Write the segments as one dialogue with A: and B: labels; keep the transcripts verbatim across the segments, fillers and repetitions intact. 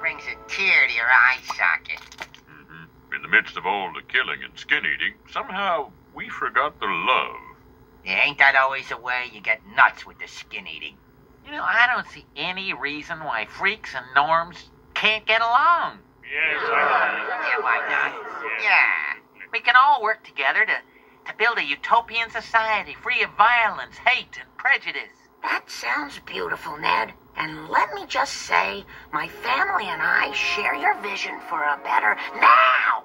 A: brings a tear to your eye socket.
B: Mm-hmm. In the midst of all the killing and skin-eating, somehow we forgot the love.
A: Yeah, ain't that always the way? You get nuts with the skin-eating.
C: You know, I don't see any reason why freaks and norms can't get along.
B: Yes,
A: Yeah, why not? Yeah.
C: We can all work together to, to build a utopian society free of violence, hate, and prejudice.
D: That sounds beautiful, Ned. And let me just say, my family and I share your vision for a better now!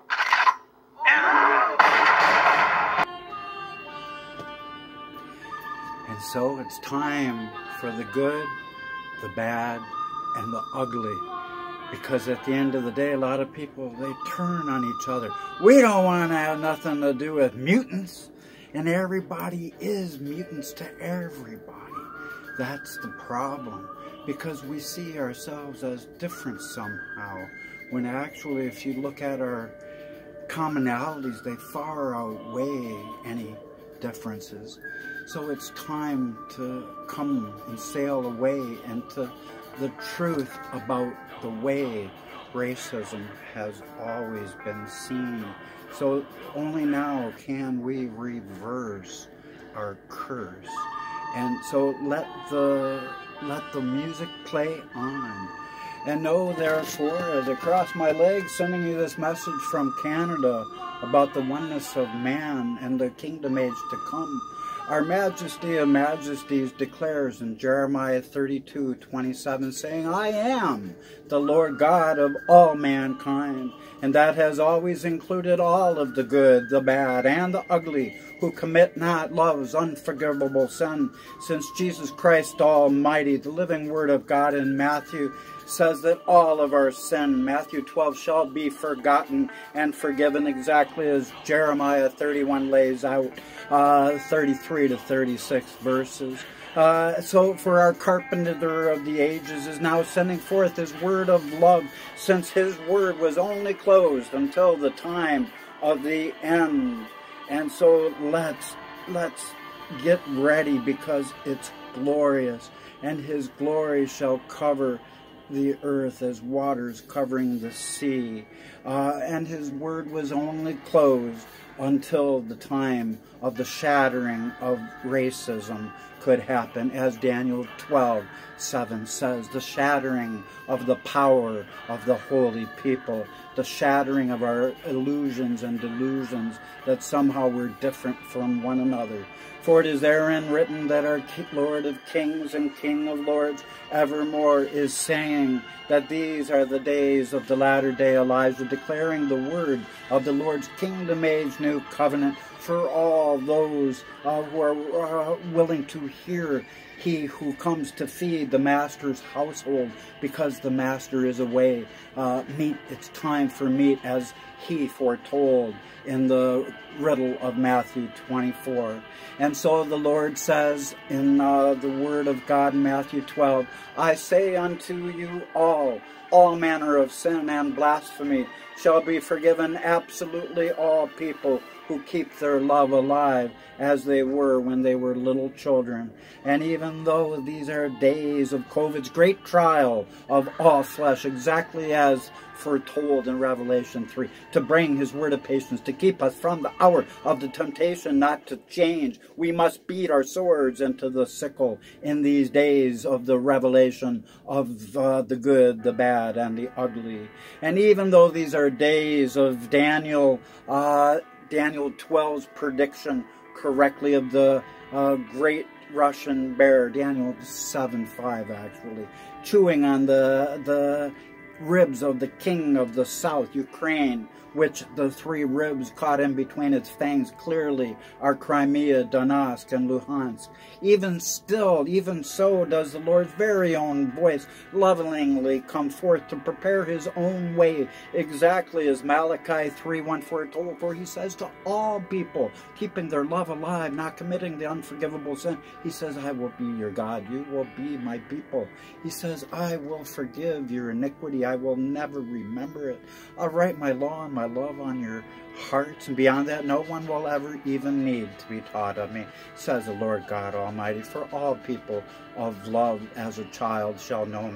E: And so it's time for the good, the bad, and the ugly. Because at the end of the day, a lot of people, they turn on each other. We don't want to have nothing to do with mutants. And everybody is mutants to everybody. That's the problem. Because we see ourselves as different somehow. When actually, if you look at our commonalities, they far outweigh any differences. So it's time to come and sail away into the truth about the way racism has always been seen. So only now can we reverse our curse. And so let the let the music play on. And know, therefore, as I cross my legs, sending you this message from Canada about the oneness of man and the kingdom age to come. Our Majesty of Majesties declares in Jeremiah thirty-two twenty-seven, saying, I am the Lord God of all mankind, and that has always included all of the good, the bad, and the ugly, who commit not love's unforgivable sin, since Jesus Christ Almighty, the living Word of God in Matthew, says that all of our sin, Matthew twelve, shall be forgotten and forgiven, exactly as Jeremiah thirty-one lays out, uh, thirty-three to thirty-six verses. Uh, so for our carpenter of the ages is now sending forth his word of love, since his word was only closed until the time of the end. And so let's, let's get ready, because it's glorious, and his glory shall cover the earth as waters covering the sea. Uh, and his word was only closed until the time of the shattering of racism could happen, as Daniel twelve seven says, the shattering of the power of the holy people, the shattering of our illusions and delusions that somehow we're different from one another. For it is therein written that our Lord of kings and King of lords evermore is saying that these are the days of the latter day Elijah, declaring the word of the Lord's kingdom age new covenant for all those uh, who are uh, willing to hear he who comes to feed the master's household, because the master is away. Uh, meat, it's time for meat, as he foretold in the riddle of Matthew twenty-four. And so the Lord says in uh, the word of God in Matthew twelve, I say unto you all, all manner of sin and blasphemy shall be forgiven absolutely all people who keep their love alive as they were when they were little children. And even though these are days of COVID's great trial of all flesh, exactly as foretold in Revelation three, to bring his word of patience, to keep us from the hour of the temptation not to change, we must beat our swords into the sickle in these days of the revelation of uh, the good, the bad, and the ugly. And even though these are days of Daniel, uh, Daniel twelve's prediction correctly of the uh, great Russian bear, Daniel seven five actually, chewing on the the ribs of the king of the south, Ukraine, which the three ribs caught in between its fangs clearly are Crimea, Donetsk, and Luhansk. Even still, even so, does the Lord's very own voice lovingly come forth to prepare his own way, exactly as Malachi three one foretold, for he says to all people, keeping their love alive, not committing the unforgivable sin, he says, I will be your God, you will be my people. He says, I will forgive your iniquity, I will never remember it. I'll write my law and my love on your hearts, and beyond that no one will ever even need to be taught of me, says the Lord God Almighty. For all people of love as a child shall know me,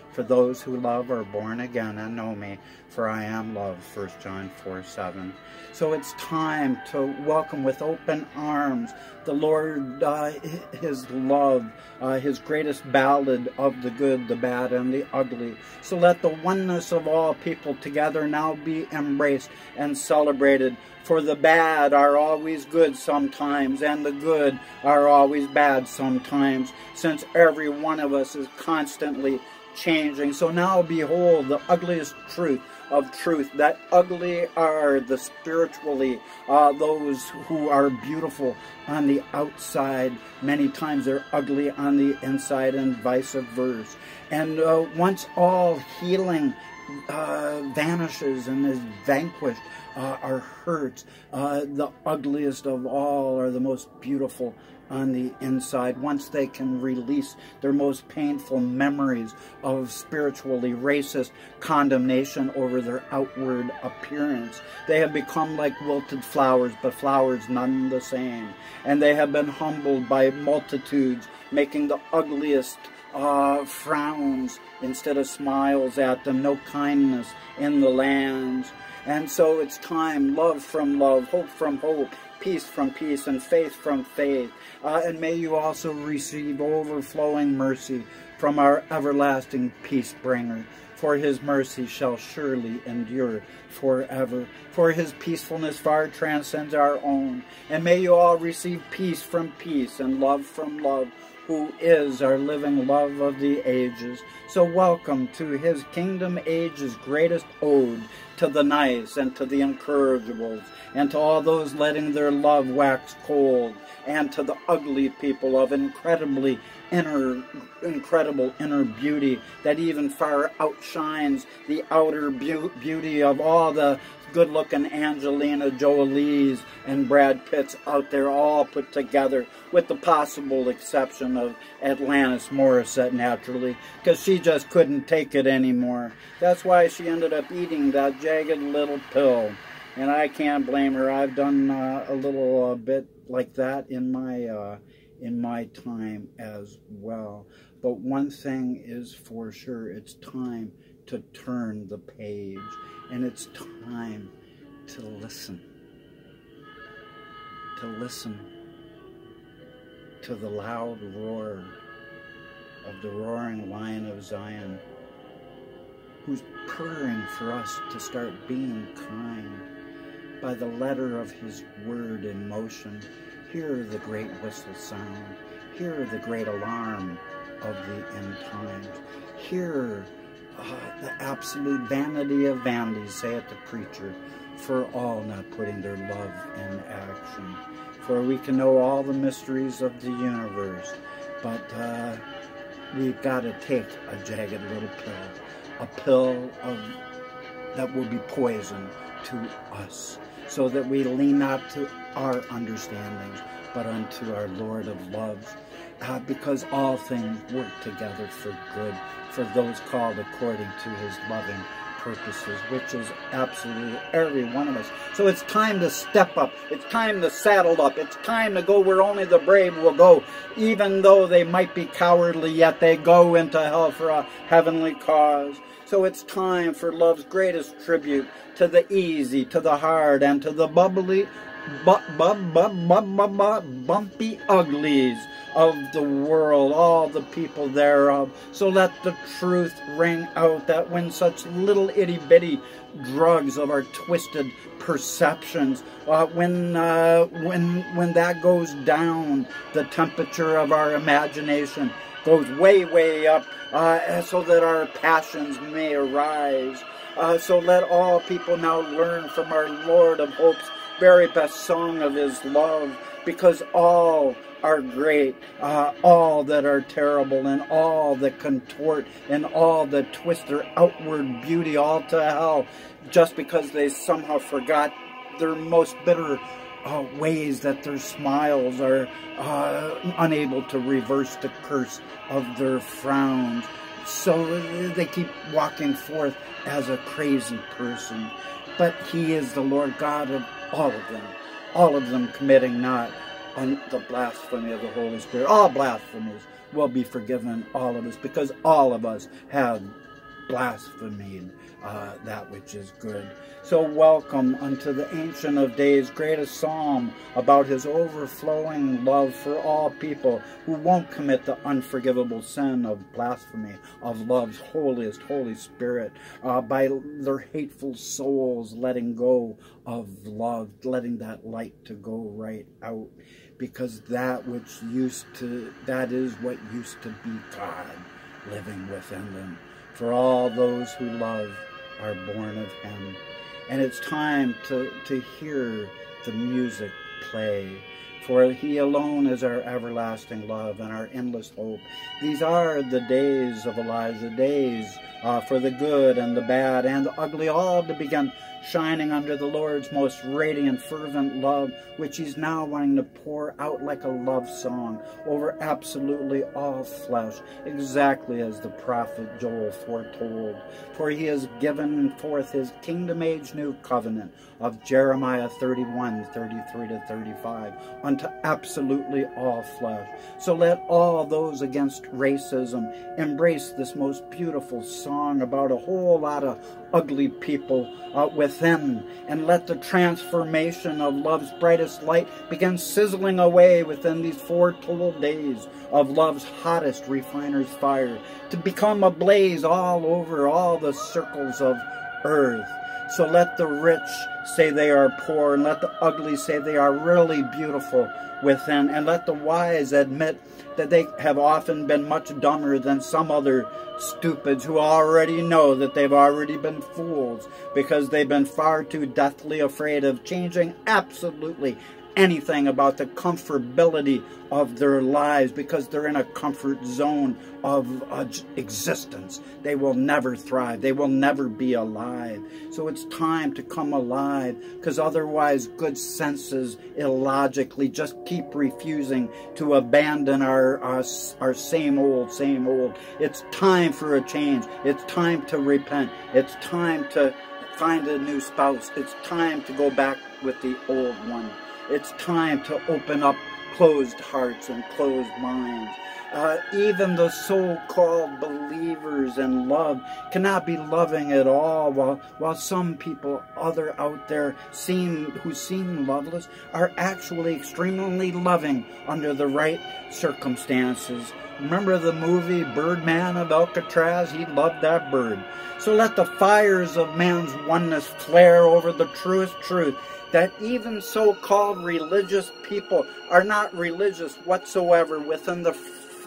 E: For those who love are born again and know me, for I am love, First John four seven. So it's time to welcome with open arms the Lord, uh, his love, uh, his greatest ballad of the good, the bad, and the ugly. So let the oneness of all people together now be embraced and celebrated. For the bad are always good sometimes, and the good are always bad sometimes, since every one of us is constantly changing. So now behold the ugliest truth of truth, that ugly are the spiritually, uh, those who are beautiful on the outside. Many times they're ugly on the inside, and vice versa. And uh, once all healing uh, vanishes and is vanquished, uh, our hurts, uh, the ugliest of all are the most beautiful on the inside. Once they can release their most painful memories of spiritually racist condemnation over their outward appearance, they have become like wilted flowers, but flowers none the same. And they have been humbled by multitudes, making the ugliest uh, frowns instead of smiles at them, no kindness in the lands. And so it's time, love from love, hope from hope, peace from peace, and faith from faith. Uh, and may you also receive overflowing mercy from our everlasting peace bringer. For his mercy shall surely endure forever. For his peacefulness far transcends our own. And may you all receive peace from peace and love from love, who is our living love of the ages. So welcome to his kingdom age's greatest ode, to the nice and to the incorrigibles, and to all those letting their love wax cold, and to the ugly people of incredibly inner, incredible inner beauty that even far outshines the outer be beauty of all the good-looking Angelina Jolie's and Brad Pitts out there, all put together, with the possible exception of Alanis Morissette, naturally, because she just couldn't take it anymore. That's why she ended up eating that jagged little pill, and I can't blame her. I've done uh, a little uh, bit like that in my uh, in my time as well. But one thing is for sure, it's time to turn the page. And it's time to listen, to listen to the loud roar of the roaring lion of Zion, who's purring for us to start being kind by the letter of his word in motion. Hear the great whistle sound. Hear the great alarm of the end times. Hear Uh, the absolute vanity of vanities, saith the preacher, for all not putting their love in action. For we can know all the mysteries of the universe, but uh, we've got to take a jagged little pill, a pill of that will be poison to us, so that we lean not to our understandings, but unto our Lord of loves, uh, because all things work together for good, for those called according to his loving purposes, which is absolutely every one of us. So it's time to step up. It's time to saddle up. It's time to go where only the brave will go. Even though they might be cowardly, yet they go into hell for a heavenly cause. So it's time for love's greatest tribute to the easy, to the hard, and to the bubbly, bu bu bu bu bu bu bumpy uglies of the world, all the people thereof. So let the truth ring out that when such little itty-bitty drugs of our twisted perceptions, uh, when uh, when when that goes down, the temperature of our imagination goes way, way up, uh, so that our passions may arise. Uh, so let all people now learn from our Lord of Hope's very best song of his love, because all are great, uh, all that are terrible, and all that contort, and all that twist their outward beauty all to hell, just because they somehow forgot their most bitter uh, ways, that their smiles are uh, unable to reverse the curse of their frowns. So they keep walking forth as a crazy person. But he is the Lord God of all of them, all of them committing not on the blasphemy of the Holy Spirit. All blasphemies will be forgiven, all of us, because all of us have blasphemed uh, that which is good. So welcome unto the Ancient of Days' greatest psalm about his overflowing love for all people who won't commit the unforgivable sin of blasphemy of love's holiest Holy Spirit uh, by their hateful souls letting go of love, letting that light to go right out. Because that which used to, that is what used to be God living within them. For all those who love are born of him. And it's time to, to hear the music play. For he alone is our everlasting love and our endless hope. These are the days of Elijah, days uh, for the good and the bad and the ugly, all to begin shining under the Lord's most radiant, fervent love, which he's now wanting to pour out like a love song over absolutely all flesh, exactly as the prophet Joel foretold. For he has given forth his kingdom-age new covenant of Jeremiah thirty-one, thirty-three to thirty-five, unto absolutely all flesh. So let all those against racism embrace this most beautiful song about a whole lot of ugly people uh, within, and let the transformation of love's brightest light begin sizzling away within these foretold days of love's hottest refiner's fire, to become a blaze all over all the circles of earth. So let the rich say they are poor, and let the ugly say they are really beautiful within, and let the wise admit that they have often been much dumber than some other stupids who already know that they've already been fools, because they've been far too deathly afraid of changing absolutely anything about the comfortability of their lives, because they're in a comfort zone of uh, existence. They will never thrive. They will never be alive. So it's time to come alive, because otherwise good senses illogically just keep refusing to abandon our, our, our same old, same old. It's time for a change. It's time to repent. It's time to find a new spouse. It's time to go back with the old one. It's time to open up closed hearts and closed minds. Uh, even the so-called believers in love cannot be loving at all, while while some people other out there seem who seem loveless are actually extremely loving under the right circumstances. Remember the movie Birdman of Alcatraz? He loved that bird. So let the fires of man's oneness flare over the truest truth, that even so-called religious people are not religious whatsoever within the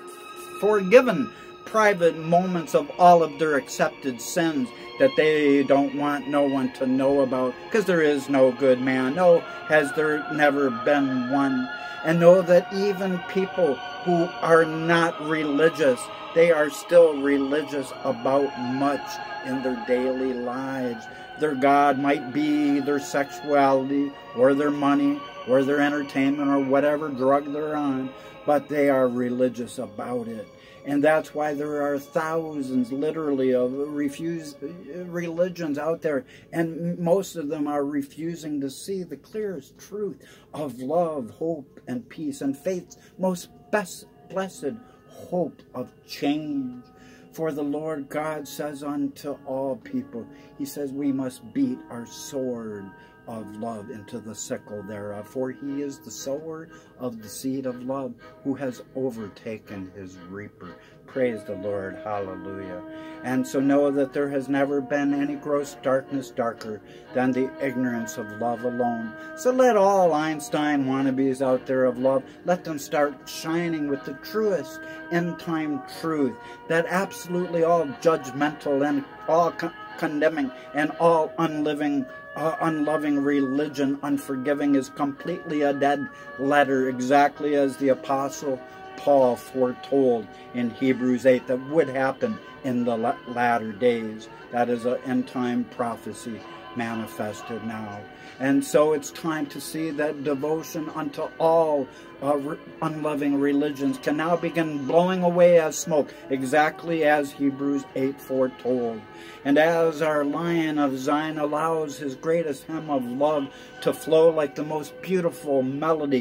E: forgiven private moments of all of their accepted sins that they don't want no one to know about, because there is no good man. No, has there never been one. And know that even people who are not religious, they are still religious about much in their daily lives. Their God might be their sexuality or their money or their entertainment or whatever drug they're on, but they are religious about it. And that's why there are thousands, literally, of refuse religions out there, and most of them are refusing to see the clearest truth of love, hope, and peace, and faith's most best, blessed hope of change. For the Lord God says unto all people, he says we must beat our sword of love into the sickle thereof, for he is the sower of the seed of love, who has overtaken his reaper. Praise the Lord. Hallelujah. And so know that there has never been any gross darkness darker than the ignorance of love alone. So let all Einstein wannabes out there of love, let them start shining with the truest end-time truth, that absolutely all judgmental and all con condemning and all unliving Uh, unloving religion, unforgiving, is completely a dead letter, exactly as the Apostle Paul foretold in Hebrews eight that would happen in the latter days. That is an end-time prophecy manifested now. And so it's time to see that devotion unto all uh, re unloving religions can now begin blowing away as smoke, exactly as Hebrews eight foretold. And as our Lion of Zion allows his greatest hymn of love to flow like the most beautiful melody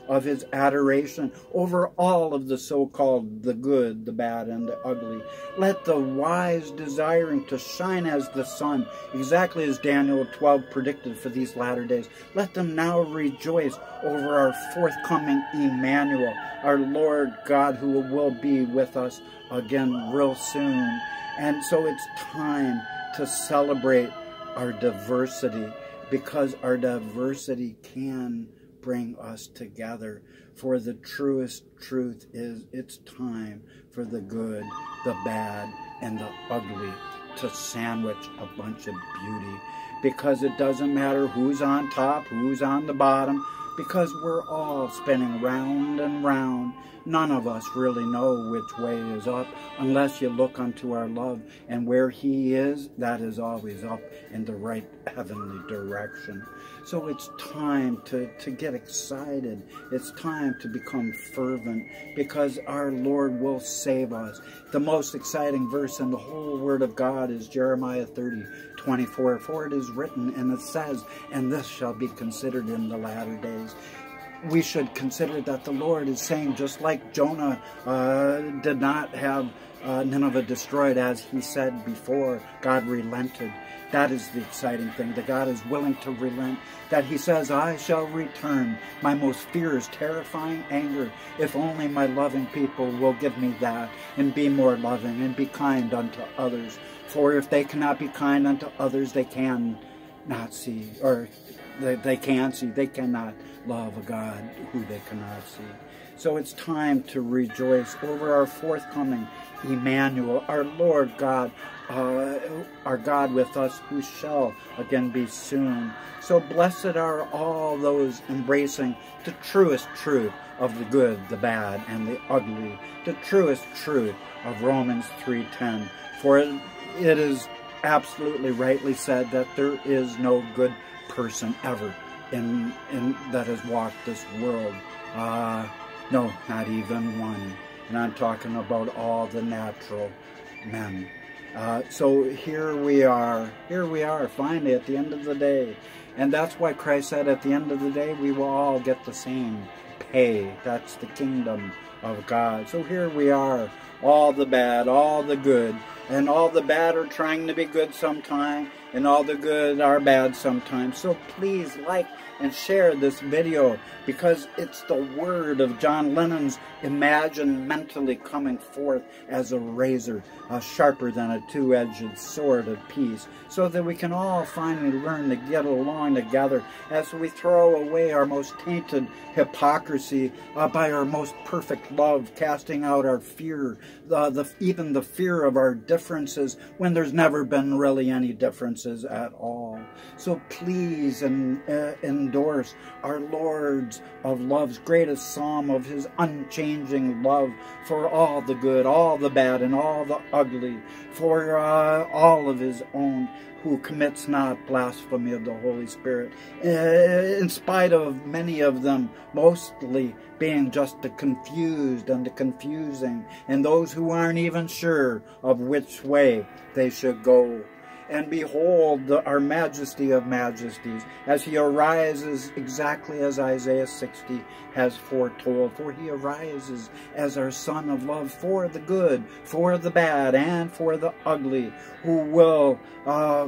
E: of his adoration over all of the so-called the good, the bad, and the ugly. Let the wise desiring to shine as the sun, exactly as Daniel twelve predicted for these latter days. Let them now rejoice over our forthcoming Emmanuel, our Lord God, who will be with us again real soon. And so it's time to celebrate our diversity, because our diversity can bring us together. For the truest truth is it's time for the good, the bad, and the ugly to sandwich a bunch of beauty. Because it doesn't matter who's on top, who's on the bottom, because we're all spinning round and round. None of us really know which way is up unless you look unto our love. And where he is, that is always up in the right heavenly direction. So it's time to, to get excited. It's time to become fervent, because our Lord will save us. The most exciting verse in the whole Word of God is Jeremiah thirty, twenty-four. For it is written, and it says, and this shall be considered in the latter days. We should consider that the Lord is saying, just like Jonah uh, did not have uh, Nineveh destroyed, as he said before, God relented. That is the exciting thing, that God is willing to relent, that he says, I shall return my most fierce, terrifying anger, if only my loving people will give me that, and be more loving, and be kind unto others. For if they cannot be kind unto others, they can not see, or they, they can see, they cannot love a God who they cannot see. So it's time to rejoice over our forthcoming Emmanuel, our Lord God, uh, our God with us, who shall again be soon. So blessed are all those embracing the truest truth of the good, the bad, and the ugly, the truest truth of Romans three ten. For it, it is absolutely rightly said that there is no good person ever in, in that has walked this world. Uh, no, not even one. And I'm talking about all the natural men. Uh, so here we are, here we are, finally at the end of the day. And that's why Christ said at the end of the day, we will all get the same pay. That's the kingdom of God. So here we are, all the bad, all the good, and all the bad are trying to be good sometime, and all the good are bad sometimes. So please like and share this video, because it's the word of John Lennon's Imagine mentally coming forth as a razor, uh, sharper than a two-edged sword of peace, so that we can all finally learn to get along together as we throw away our most tainted hypocrisy uh, by our most perfect love, casting out our fear, uh, the, even the fear of our differences, when there's never been really any differences at all. So please and, uh, endorse our Lord's of love's greatest psalm of his unchanging love for all the good, all the bad, and all the ugly, for uh, all of his own, who commits not blasphemy of the Holy Spirit, uh, in spite of many of them mostly being just the confused and the confusing, and those who aren't even sure of which way they should go. And behold, the, our majesty of majesties, as he arises exactly as Isaiah sixty has foretold. For he arises as our Son of love, for the good, for the bad, and for the ugly, who will uh,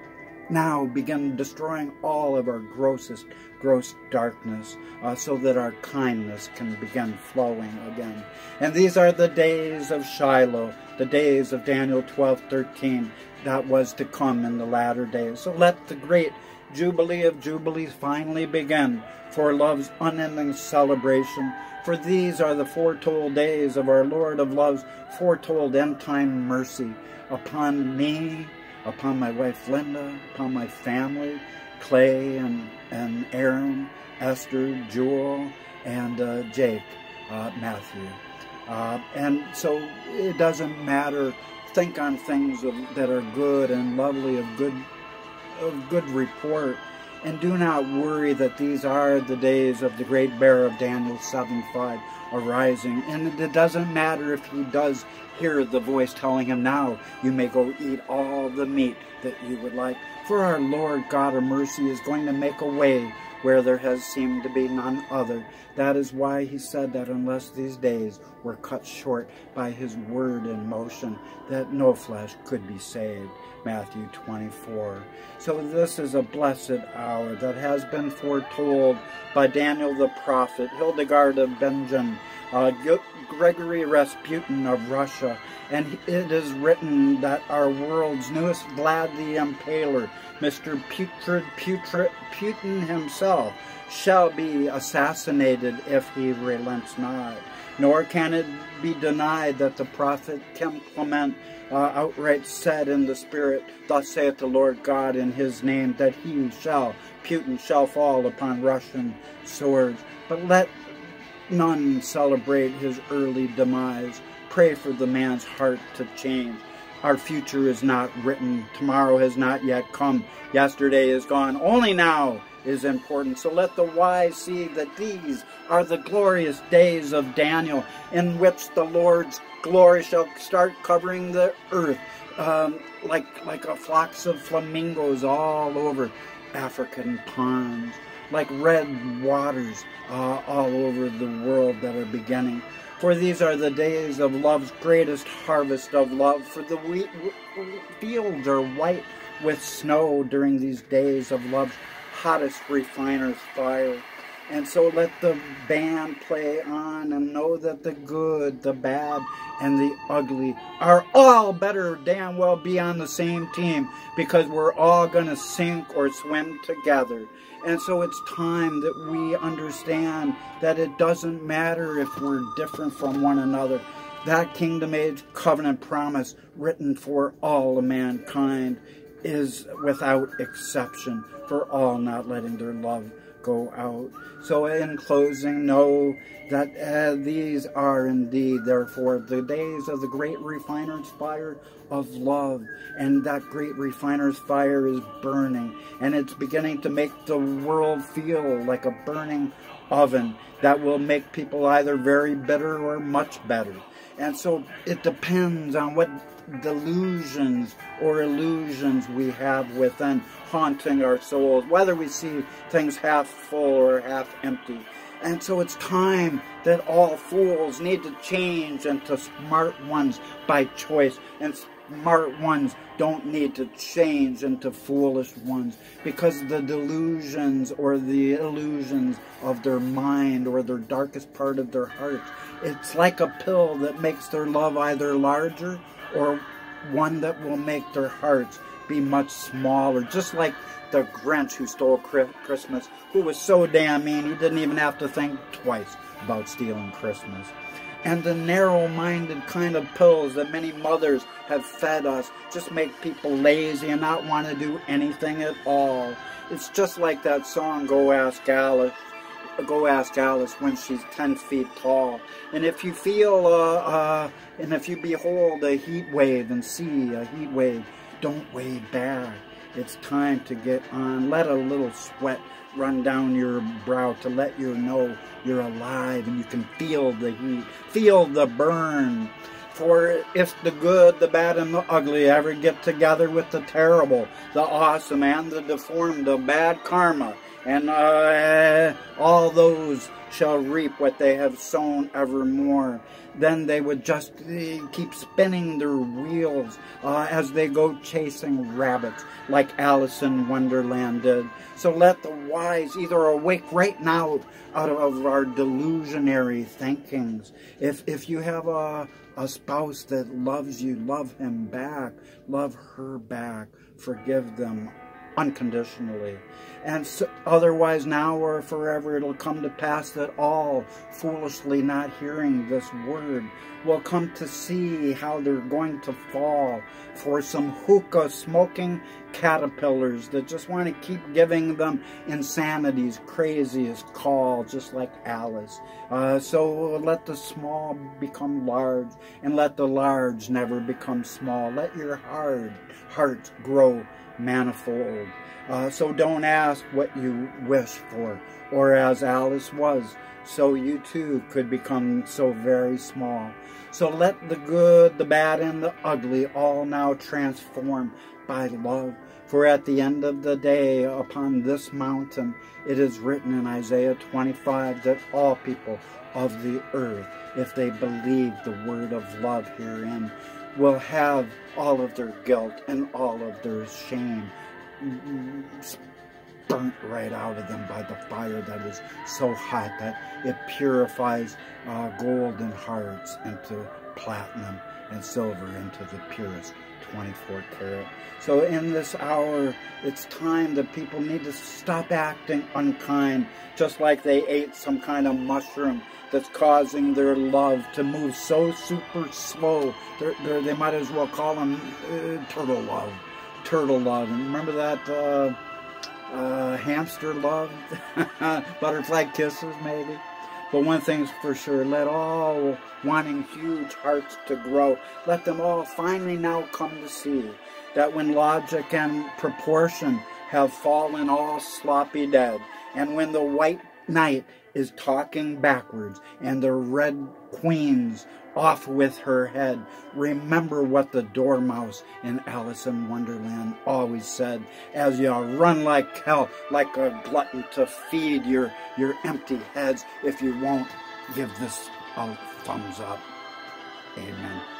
E: now begin destroying all of our grossest, gross darkness, uh, so that our kindness can begin flowing again. And these are the days of Shiloh, the days of Daniel twelve thirteen, that was to come in the latter days. So let the great Jubilee of Jubilees finally begin, for love's unending celebration. For these are the foretold days of our Lord of love's foretold end-time mercy upon me, upon my wife Linda, upon my family, Clay and, and Aaron, Esther, Jewel, and uh, Jake, uh, Matthew. Uh, and so it doesn't matter. Think on things of, that are good and lovely, of good, of good report, and do not worry that these are the days of the great bear of Daniel seven five arising. And it doesn't matter if he does hear the voice telling him, now you may go eat all the meat that you would like. For our Lord God of mercy is going to make a way where there has seemed to be none other. That is why he said that unless these days were cut short by his word in motion, that no flesh could be saved. Matthew twenty-four. So this is a blessed hour that has been foretold by Daniel the prophet, Hildegard of Bingen, uh, Gregory Rasputin of Russia, and it is written that our world's newest Vlad the Impaler, Mister Putrid, Putrid, Putin himself, shall be assassinated if he relents not. Nor can it be denied that the prophet Clement uh, outright said in the Spirit, thus saith the Lord God in his name, that he shall, Putin shall fall upon Russian swords. But let none celebrate his early demise. Pray for the man's heart to change. Our future is not written. Tomorrow has not yet come. Yesterday is gone. Only now is important. So let the wise see that these are the glorious days of Daniel, in which the Lord's glory shall start covering the earth um, like, like a flocks of flamingos all over African ponds, like red waters uh, all over the world that are beginning. For these are the days of love's greatest harvest of love. For the wheat fields are white with snow during these days of love's hottest refiner's fire. And so let the band play on and know that the good, the bad, and the ugly are all better damn well be on the same team, because we're all going to sink or swim together. And so it's time that we understand that it doesn't matter if we're different from one another. That kingdom age covenant promise written for all of mankind is without exception, for all not letting their love go out. So in closing, know that uh, these are indeed, therefore, the days of the great refiner's fire of love. And that great refiner's fire is burning, and it's beginning to make the world feel like a burning oven that will make people either very bitter or much better. And so it depends on what delusions or illusions we have within haunting our souls, whether we see things half full or half empty. And so it's time that all fools need to change into smart ones by choice, and smart ones don't need to change into foolish ones, because the delusions or the illusions of their mind or their darkest part of their heart, it's like a pill that makes their love either larger or one that will make their hearts be much smaller. Just like the Grinch who stole Christmas, who was so damn mean he didn't even have to think twice about stealing Christmas. And the narrow-minded kind of pills that many mothers have fed us just make people lazy and not want to do anything at all. It's just like that song, Go Ask Alice. Go ask Alice when she's ten feet tall. And if you feel, uh, uh, and if you behold a heat wave and see a heat wave, don't wave back. It's time to get on. Let a little sweat run down your brow to let you know you're alive and you can feel the heat, feel the burn. For if the good, the bad, and the ugly ever get together with the terrible, the awesome, and the deformed, the bad karma, and uh, all those shall reap what they have sown evermore, then they would just uh, keep spinning their wheels uh, as they go chasing rabbits, like Alice in Wonderland did. So let the wise either awake right now out of our delusionary thinkings. If, if you have a, a spouse that loves you, love him back, love her back, forgive them unconditionally. And so, otherwise now or forever it'll come to pass that all, foolishly not hearing this word, will come to see how they're going to fall for some hookah smoking caterpillars that just want to keep giving them insanity's craziest call, just like Alice. Uh, so let the small become large, and let the large never become small. Let your hard heart grow manifold. Uh, so don't ask what you wish for, or as Alice was, so you too could become so very small. So let the good, the bad, and the ugly all now transform by love. For at the end of the day, upon this mountain, it is written in Isaiah twenty-five that all people of the earth, if they believe the word of love herein, will have all of their guilt and all of their shame burnt right out of them by the fire that is so hot that it purifies uh, gold and hearts into platinum and silver into the purest twenty-four karat. So in this hour, it's time that people need to stop acting unkind, just like they ate some kind of mushroom that's causing their love to move so super slow. They're, they're, they might as well call them uh, turtle love. Turtle love. And remember that uh, uh, hamster love? Butterfly kisses, maybe? But one thing's for sure, let all wanting huge hearts to grow, let them all finally now come to see that when logic and proportion have fallen all sloppy dead, and when the white knight is talking backwards, and the red queen's off with her head, remember what the dormouse in Alice in Wonderland always said, as you run like hell, like a glutton to feed your, your empty heads, if you won't give this a thumbs up. Amen.